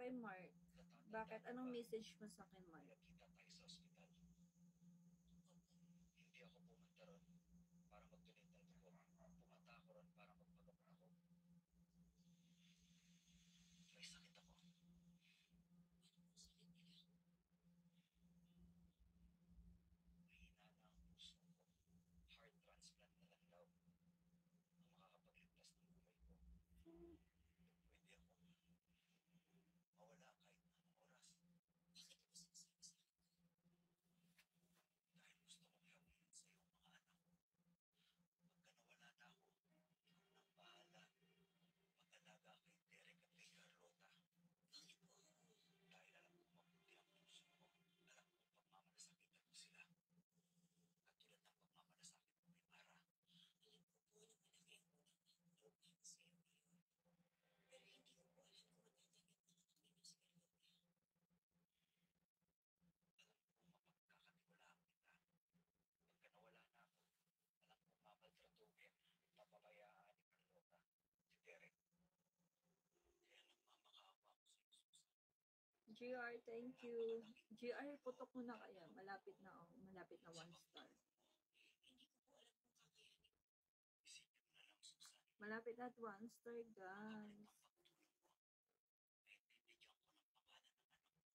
kay Mark. Bakit? Anong message mo sa akin, Mark? Nakita tayo sa ospital. Hindi ako pumunta ron para mag-donate ng dugo. Pumunta ako ron para magpagamot ako. May sakit ako. Mahina na ang puso ko. Heart transplant na lang daw ang makakapagligtas ng buhay ko. Pwede ako mawala kahit anong oras. Dahil gusto kong ihabilin sa iyo ang mga anak ko. Pagka nawala na ako, ikaw nang bahala. Mag-alaga kay Derek at kay Carlota. Dahil alam kong mabuti ang puso ko. Alam kong pagmamalasakitan mo sila. Katulad ng pagmamalasakit mo kay Mara. Alam ko po na malaki ang utang ng loob namin sa iyo ngayon. Pero hindi ko po alam kung matatanggap ng anak ninyo si Carlota. Alam kong mapagkakatiwalaan kita. Pagka nawala na ako, alam kong mamaltratuhin at papabayaan ni Carlota si Derek. Kaya nagmamakaawa ako sa iyo, Susan. GR, thank you. GR, putok mo na kaya. Malapit na ako. Malapit na 1 star. Hindi ko po alam kung kakayanin ko. Isipin mo na lang, Susan. Malapit na at 1 star, Kapalit guys. ng pagtulong ko, ay bibigyan ko ng pangalan ng anak ko.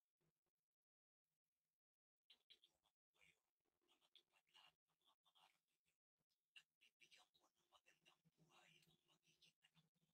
Tutulungan ko kayo na matupad lahat ng mga pangarap ninyo. At bibigyan ko ng magandang buhay ang magiging anak ko.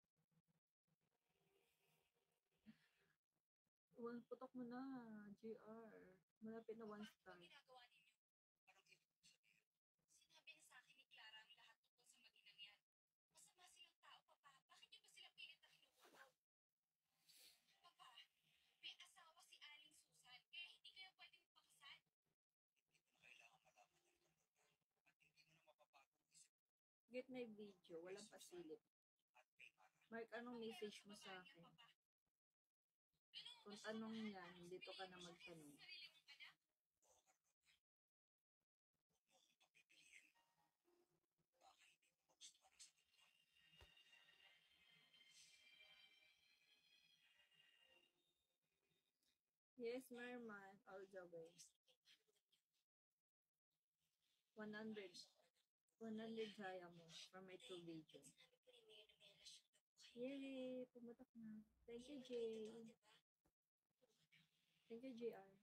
Putok mo na, GR. Malapit na 1 star. Ano ginagawa ninyo? Anong ibig mo sabihin? Sinabi na sa akin ni Clara ang lahat tungkol sa maginang yan. Masama silang tao, Papa. Bakit niyo ba sila pilit na kinukulong? Papa, may asawa si Aling Susan, kaya hindi kayo pwedeng magpakasal. Hindi ko na kailangan malaman yan, Carlota. At hindi mo na mapapagong isip ko Get na yung video. Walang pasilip. at kay Mara. Mark, anong Ang message pera mo sa sa babae akin? niya, Papa. Ganun mo Kung ba siya tanong kamahal yan, para dito ka sabihin na mo siya magtanong. kaysa sa sarili mong anak? Oo, Carlota. Huwag mo akong papipiliin. Baka hindi mo magustuhan ang sagot ko. Yes, Merman. All the way. 100. 100 diamond from my 2 video. Sinabi po ni Mayor na may relasyon daw po kayo. Yay! Pumutok na. Thank you, Jay. Thank you, JR.